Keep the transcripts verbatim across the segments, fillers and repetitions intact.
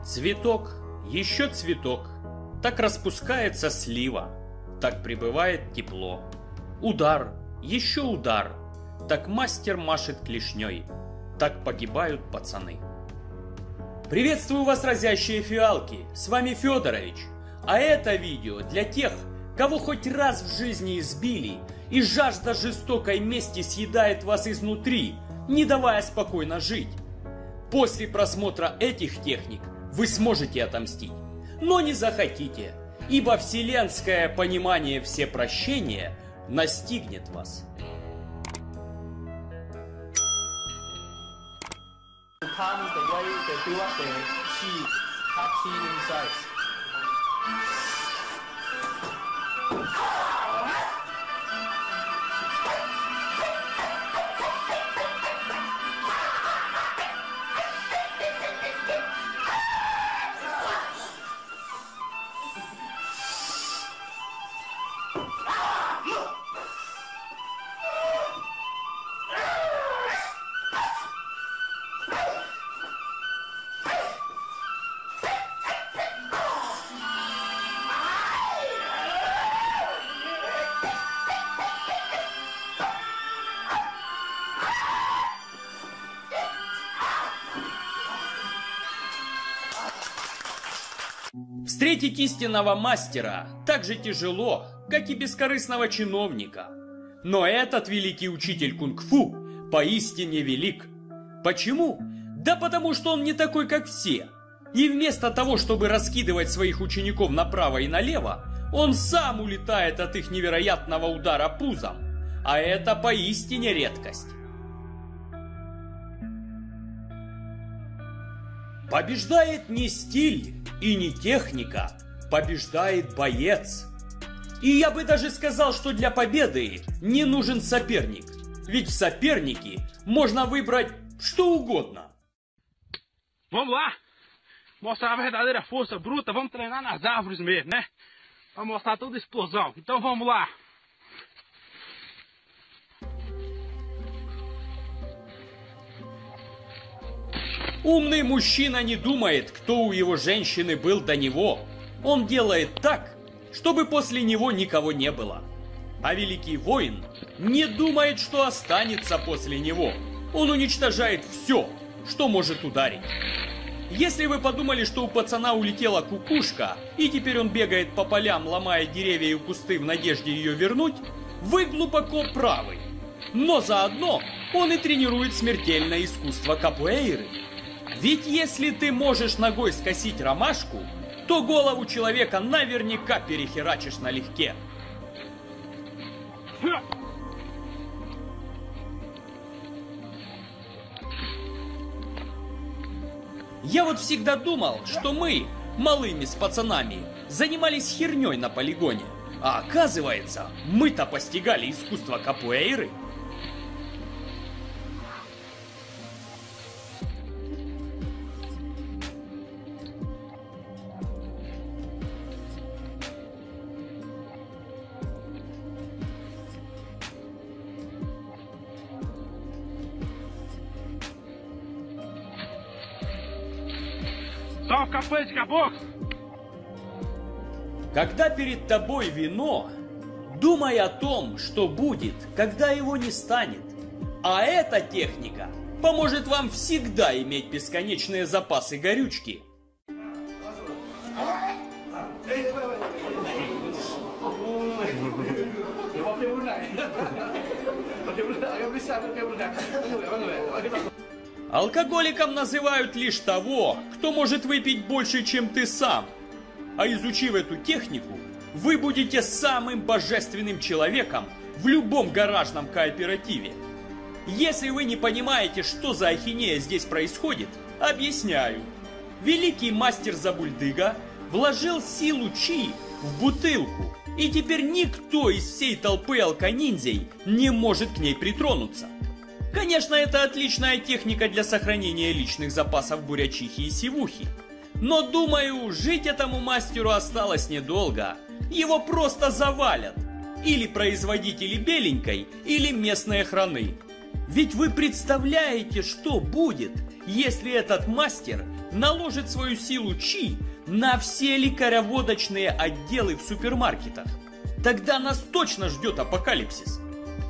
Цветок, еще цветок, так распускается слива, так прибывает тепло. Удар, еще удар, так мастер машет клешней, так погибают пацаны. Приветствую вас, разящие фиалки, с вами Федорович. А это видео для тех, кого хоть раз в жизни избили, и жажда жестокой мести съедает вас изнутри, не давая спокойно жить. После просмотра этих техник вы сможете отомстить, но не захотите, ибо вселенское понимание всепрощения настигнет вас. Harness the way they build up their chi, heart chi inside. Встретить истинного мастера так же тяжело, как и бескорыстного чиновника. Но этот великий учитель кунг-фу поистине велик. Почему? Да потому что он не такой, как все. И вместо того, чтобы раскидывать своих учеников направо и налево, он сам улетает от их невероятного удара пузом. А это поистине редкость. Побеждает не стиль и не техника, побеждает боец. И я бы даже сказал, что для победы не нужен соперник. Ведь в сопернике можно выбрать что угодно. Vamos lá! Mostrar a verdadeira força bruta, vamos treinar nas árvores mesmo, né? Vamos mostrar toda a explosão. Então vamos lá! Умный мужчина не думает, кто у его женщины был до него. Он делает так, чтобы после него никого не было. А великий воин не думает, что останется после него. Он уничтожает все, что может ударить. Если вы подумали, что у пацана улетела кукушка, и теперь он бегает по полям, ломая деревья и кусты в надежде ее вернуть, вы глубоко правы. Но заодно он и тренирует смертельное искусство капуэйры. Ведь если ты можешь ногой скосить ромашку, то голову человека наверняка перехерачишь налегке. Я вот всегда думал, что мы, малыми с пацанами, занимались херней на полигоне. А оказывается, мы-то постигали искусство капуэйры. Só o capoeira de caboclo! Когда перед тобой вино, думай о том, что будет, когда его не станет. А эта техника поможет вам всегда иметь бесконечные запасы горючки. Алкоголиком называют лишь того, кто может выпить больше, чем ты сам. А изучив эту технику, вы будете самым божественным человеком в любом гаражном кооперативе. Если вы не понимаете, что за ахинея здесь происходит, объясняю. Великий мастер Забульдыга вложил силу чи в бутылку, и теперь никто из всей толпы алкониндзей не может к ней притронуться. Конечно, это отличная техника для сохранения личных запасов бурячихи и сивухи. Но, думаю, жить этому мастеру осталось недолго. Его просто завалят. Или производители беленькой, или местные храны. Ведь вы представляете, что будет, если этот мастер наложит свою силу Чи на все лекареводочные отделы в супермаркетах, тогда нас точно ждет апокалипсис.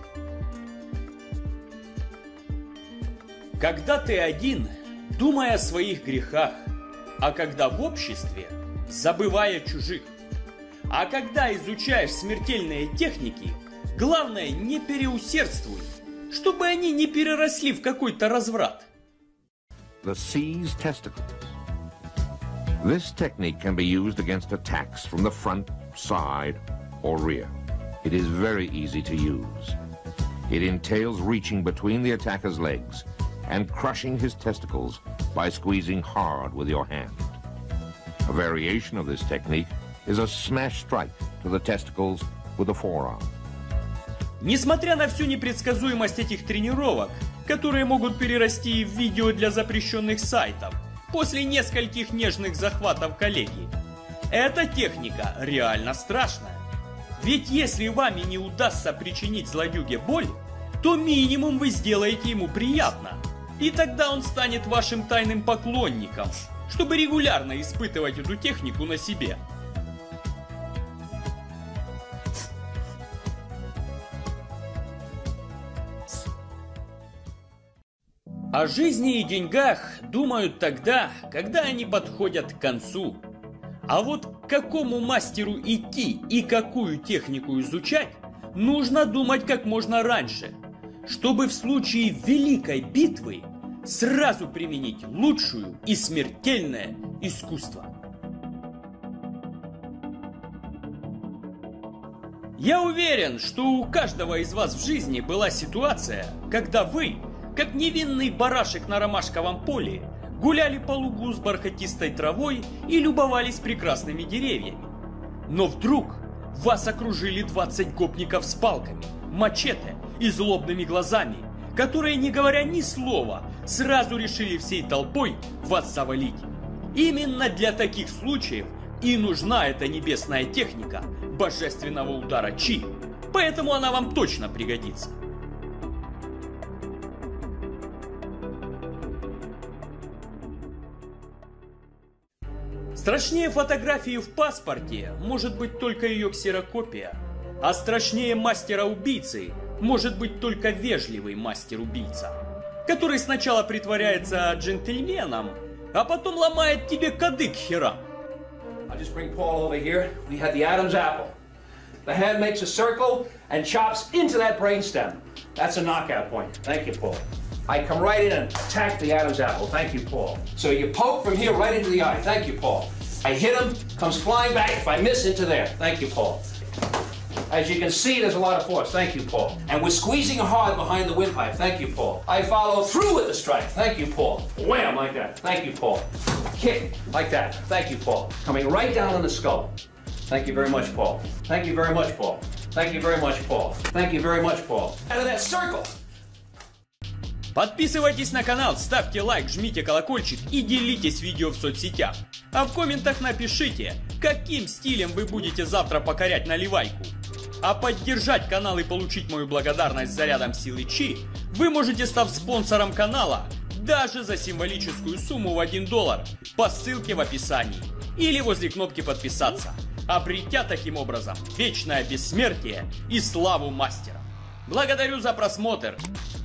Когда ты один, думай о своих грехах, а когда в обществе, забывай о чужих. А когда изучаешь смертельные техники, главное не переусердствуй, чтобы они не переросли в какой-то разврат. The C's testicles. This technique can be used against attacks from the front, side, or rear. It is very easy to use. It entails reaching between the attacker's legs and crushing his testicles by squeezing hard with your hand. A variation of this technique is a smash strike to the testicles with the forearm. Несмотря на всю непредсказуемость этих тренировок, которые могут перерасти в видео для запрещенных сайтов, после нескольких нежных захватов коллеги, эта техника реально страшная. Ведь если вами не удастся причинить злодюге боль, то минимум вы сделаете ему приятно. И тогда он станет вашим тайным поклонником, чтобы регулярно испытывать эту технику на себе. О жизни и деньгах думают тогда, когда они подходят к концу. А вот к какому мастеру идти и какую технику изучать, нужно думать как можно раньше, чтобы в случае великой битвы сразу применить лучшую и смертельное искусство. Я уверен, что у каждого из вас в жизни была ситуация, когда вы, как невинный барашек на ромашковом поле, гуляли по лугу с бархатистой травой и любовались прекрасными деревьями. Но вдруг вас окружили двадцать гопников с палками, мачете и злобными глазами, которые, не говоря ни слова, сразу решили всей толпой вас завалить. Именно для таких случаев и нужна эта небесная техника божественного удара Чи, поэтому она вам точно пригодится. Страшнее фотографии в паспорте может быть только ее ксерокопия, а страшнее мастера-убийцы может быть только вежливый мастер-убийца, который сначала притворяется джентльменом, а потом ломает тебе кадык херам. I'll just bring Paul over here. We had the Adam's apple. The hand makes a circle and chops into that brainstem. That's a knockout point. Thank you, Paul. I come right in and attack the Adam's apple. Thank you, Paul. So you poke from here right into the eye. Thank you, Paul. I hit him, comes flying back. If I miss, into there. Thank you, Paul. As you can see, there's a lot of force. Thank you, Paul. And we're squeezing hard behind the windpipe. Thank you, Paul. I follow through with the strike. Thank you, Paul. Wham, like that. Thank you, Paul. Kick, like that. Thank you, Paul. Coming right down on the skull. Thank you very much, Paul. Thank you very much, Paul. Thank you very much, Paul. Thank you very much, Paul. Out of that circle. Подписывайтесь на канал, ставьте лайк, жмите колокольчик и делитесь видео в соцсетях. А в комментах напишите, каким стилем вы будете завтра покорять наливайку. А поддержать канал и получить мою благодарность зарядом силы Чи вы можете, став спонсором канала, даже за символическую сумму в один доллар по ссылке в описании или возле кнопки подписаться, обретя таким образом вечное бессмертие и славу мастера. Благодарю за просмотр.